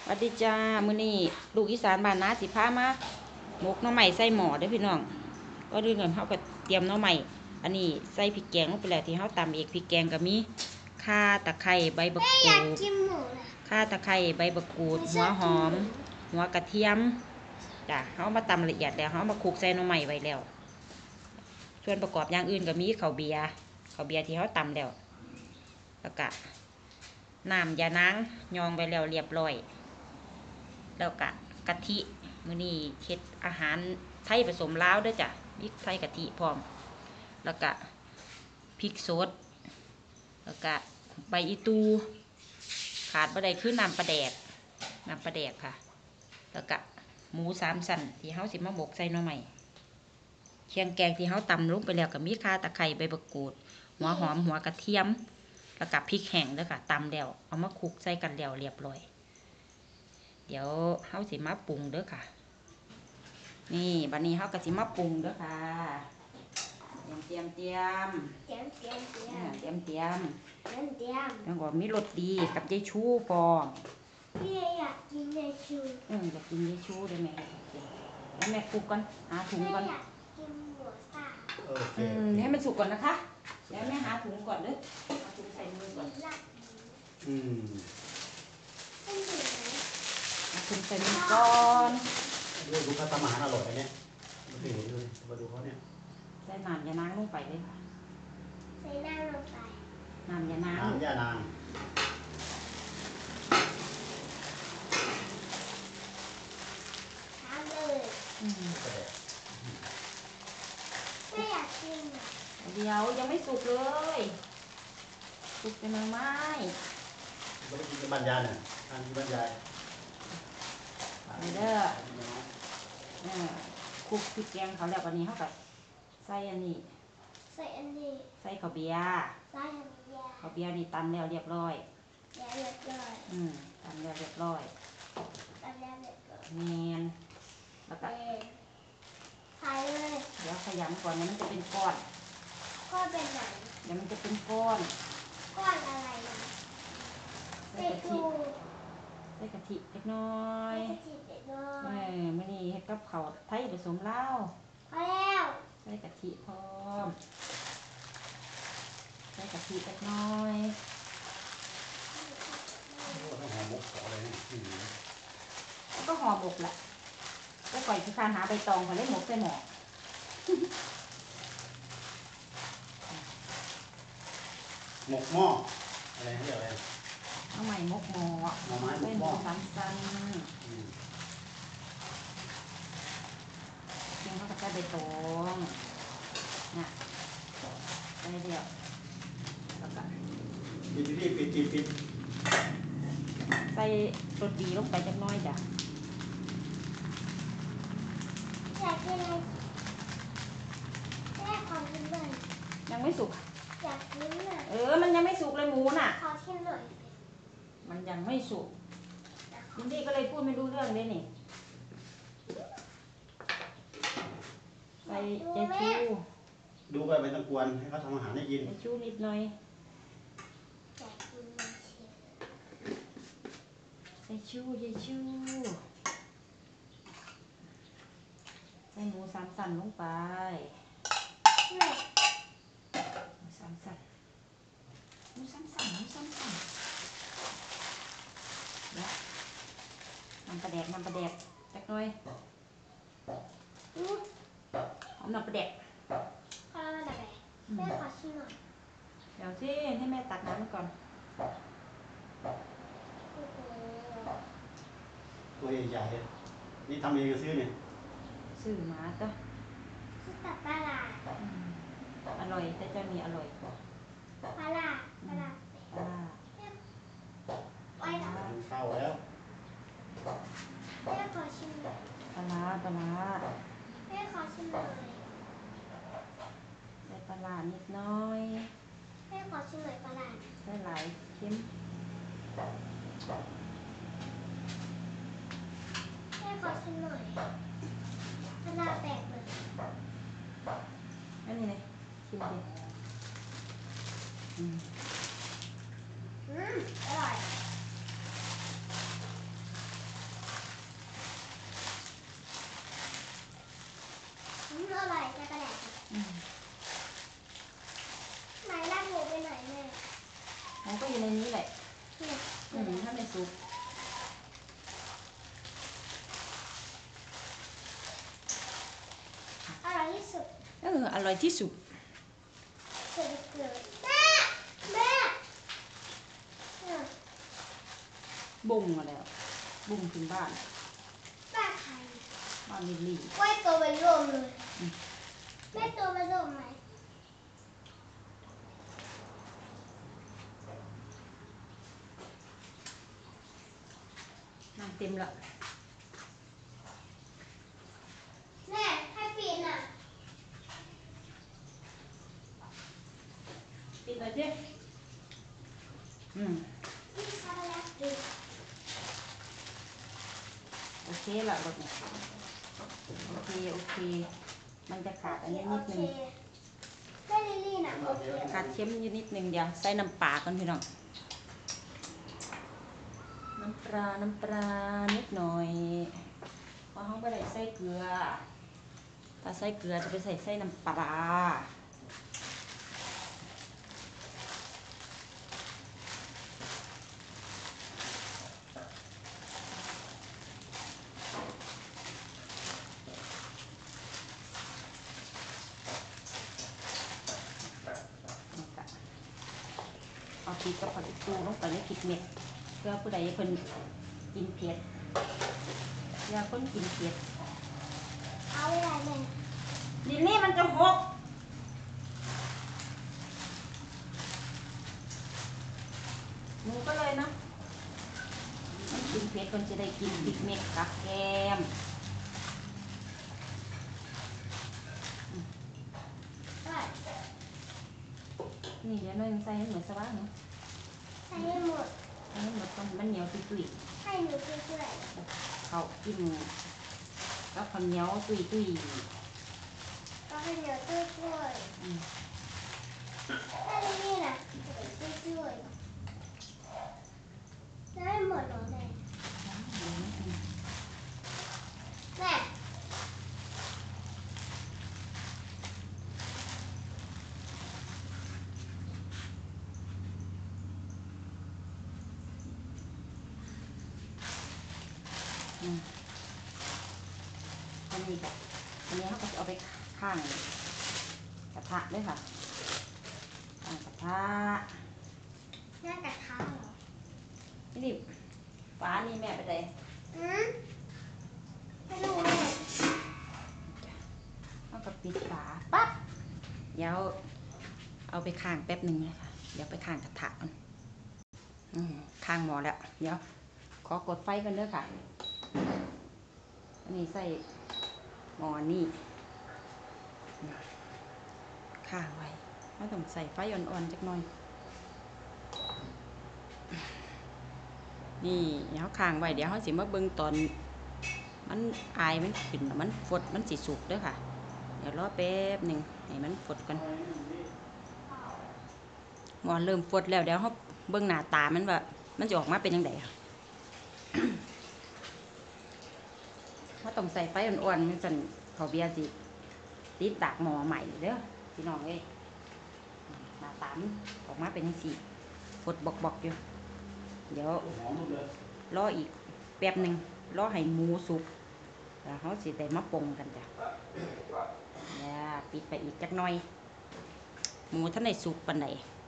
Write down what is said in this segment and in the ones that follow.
สวัสดีจ้ามื้อนี้ลูกอีสานบ้านนาสิพามาหมกหน่อไม้ใส่หม้อเด้อพี่น้องก็เรื่องเงินเฮาก็เตรียมหน่อไม้อันนี้ใส่พริกแกงลงไปแล้วที่เฮาตำเองพริกแกงก็มีข่าตะไคร้ใบบักกูดข่าตะไคร้ใบบักกูดหัวหอมหัวกระเทียมจ้ะเฮามาตำละเอียดแล้วเฮามาคลุกใส่หน่อไม้ไว้แล้วส่วนประกอบอย่างอื่นก็มีข้าวเบียร์ที่เฮาตำแล้วก็น้ำยานางยองไปแล้วเรียบร้อยแล้วก็กะทิมื้อนี้เฮ็ดอาหารไทยผสมลาวเด้อจ้ะมีไทยกะทิพร้อมแล้วก็พริกสดแล้วก็ใบอีตูขาดบ่ได้คือน้ำปลาแดกค่ะแล้วก็หมู3 ชั้นที่เฮาสิมาหมกใส่หน่อไม้เคียงแกงที่เฮาตำลงไปแล้วก็มีข่าตะไคร้ใบบักกูดหัวหอมหัวกระเทียมแล้วก็พริกแห้งเด้อค่ะตำแล้วเอามาคลุกใส่กันแล้วเรียบร้อยเดี๋ยวเฮาสิมาปรุงเด้อค่ะนี่บัดนี้เฮาก็สิมาปรุงเด้อค่ะเตรียมแล้วก็มีรสดีกับยายชูพร้อมพี่อยากกินยายชูอยากกินยายชูได้ไหมแล้วแม่คลุกก่อนหาถุงก่อนอยากกินหมูสับให้มันสุกก่อนนะคะแล้วแม่หาถุงก่อนเด้อหาถุงใส่มือก่อนหาถุงใส่มือก่อนดูเขาทำอาหารอร่อยเนี่ยมาดูเลยมาดูเขาเนี่ยใส่น้ำยานางลงไปเลยค่ะใส่น้ำลงไปน้ำยานางย่านางทำเลยไม่อยากกินเดี๋ยวยังไม่สุกเลยสุกเป็นไม้ก็ไปกินกับบรรยายเนี่ยทานที่บรรยายเด้อคลุกพริกแกงเขาแล้ววันนี้เขากับใส่อันนี้ใส่อันนี้ใส่ข้าวเบียร์ข้าวเบียร์นี่ตำแล้วเรียบร้อยตำแล้วเรียบร้อยเนียนแล้วก็ใส่เลยเดี๋ยวขยำก่อนเนี่ยมันจะเป็นก้อนเป็นไหนเดี๋ยวมันจะเป็นก้อนอะไรนะใส่กะทิเล็กน้อยมื้อนี้เฮ็ดกับข้าวไทยผสมลาวพอแล้วใส่กะทิพร้อมใส่กะทิเล็กน้อยต้องหอมมุกขออะไรนี่แล้วก็ห่อหมกแหละก็ปล่อยที่คานหาใบตองเขาเล่นหมกใส่หม้อหมกหม้ออะไรเขาเรียกอะไรเอาใหม่หมกหม้อใส่หมู3 ชั้นเพียงเขาก็ใส่ใบตองน่ะใส่เดียวแล้วก็ปิดใส่รสดีลงไปจักน้อยจ้ะอยากกินอะไรแม่ขอกินหน่อยยังไม่สุกอยากกินหน่อยมันยังไม่สุกเลยหมูน่ะขอชิมหน่อยมันยังไม่สุกยินดีก็เลยพูดไม่รู้เรื่องเลยนี่ใส่ยายชูดูไปไม่ต้องกวนให้เขาทำอาหารให้กินยายชูนิดหน่อยยายชูใส่หมู3 ชั้นลงไปหมู3 ชั้นแล้วน้ำปลาแดกจักหน่อยหอมน้ำปลาแดกขอมาหน่อยแม่ขอชิมหน่อยเดี๋ยวสิให้แม่ตักน้ำก่อนตัวใหญ่นี่ทำเองซื้อเนี่ยซื้อมาจ้ะซื้อจากตลาดอร่อยแต่เจ้านี้อร่อยกว่าตลาดไปเข้าแล้วแม่ขอชิมหน่อยปลาแม่ขอชิมหน่อยใส่ปลานิดน้อยแม่ขอชิมหน่อยปลาใส่หลายเค็มแม่ขอชิมหน่อยปลาแตกเลยอันนี้เลยชิมดิอร่อยสุกอร่อยที่สุดอร่อยที่สุดเกิดเกิดแม่แม่เนี่ยบุ้งมาแล้ว บุ้งถึงบ้านป้าไข่บ้านลิลลี่ไว้ตัวเป็นลมเลยแม่ตัวเป็นลมไหมน้ำเต็มละแม่ให้ปีนอ่ะปิดเลยเจ๊อืมพี่ชอบแล้วปีนโอเคละรถเนี่ยโอเค มันจะขาดอันนี้นิดนึงแม่ลิลลี่น่ะโอเคขาดเค็มอยู่นิดนึงเดี๋ยวใส่น้ำปลากันพี่น้อง น้ำปลานิดหน่อยเพราะเขาไม่ได้ใส่เกลือ ถ้าใส่เกลือจะไปใส่น้ำปลาเอาพริกกับผักอีตูลงไปในพริกเม็ดเพื่อผู้ใดเพิ่นกินเผ็ดอย่าคนกินเผ็ดเอาเวลาแม่ดินนี่มันจะหกหนูก็เลยนะมันกินเผ็ดคนจะได้กินพริกเม็ดกับแกมได้นี่เดี๋ยวน้อยใส่ให้เหมือนสว่างเนาะใส่ให้หมดให้หมดตรงมันเหนียวตุยให้หนูช่วยๆเขากินกับข้าวเหนียวตุยๆก็ให้เดี๋ยวช่วยๆอืมๆแม่ลิลลี่น่ะช่วยๆได้หมดเหรอแม่แม่อืมอันนี้ค่ะอันนี้เขาก็จะเอาไปข้างกระทะด้วยค่ะข้างกระทะแม่กระทะเหรอนี่ฟ้านี่แม่ไปไหนอืมให้ดูแม่เอากับปิดฝาปั๊บเดี๋ยวเอาไปข้างแป๊บหนึ่งเลยค่ะเดี๋ยวไปข้างกระทะก่อนข้างหม้อแล้วเดี๋ยวขอกดไฟกันเด้อค่ะอันนี้ใส่หม้อนี่ข้างไว้เราต้องใส่ไฟอ่อนๆจักหน่อยนี่เดี๋ยวข้างไว้เดี๋ยวเขาสิมาเบิ่งตอนมันอายมันขึ้นมันฟดมันสิสุกเด้อค่ะ เดี๋ยวรอแป๊บหนึ่งให้มันฟดกันหมอนเริ่มฟดแล้วเดี๋ยวเขาเบิ่งหน้าตามันว่ามันจะออกมาเป็นยังไงค่ะ ว่าต้องใส่ไฟอ่อนๆมันสั่นเขาเบียร์สิติดดากหม้อใหม่เด้อพี่น้องเอ้ยหน้าตามันออกมาเป็นยังสี่ฟดบอกอยู่เดี๋ยวหอมหมดเลยรออีกแป๊บหนึ่งรอให้หมูสุกแล้วเขาสิได้มาปรุงกันจ้ะเนี่ยปิดไปอีกจักหน่อย หมูท่านในสุกปานใด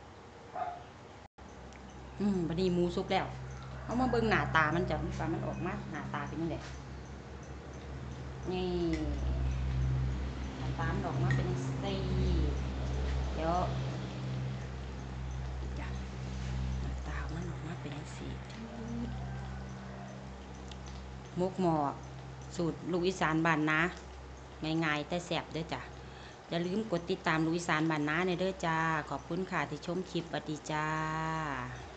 บัดนี้หมูสุกแล้วเอามาเบิ่งหน้าตามันจ้ะว่ามันออกมาหน้าตาเป็นยังไงนี่หน้าตามันออกมาเป็นสีเดี๋ยวจ้ะหน้าตามันออกมาเป็นสีมุกหมอกสูตรลูกอีสานบ้านนะง่ายๆแต่แซ่บเด้อจ้ะอย่าลืมกดติดตามลูกอีสานบ้านนะในเด้อจ้าขอบคุณค่ะที่ชมคลิปสวัสดีจ้า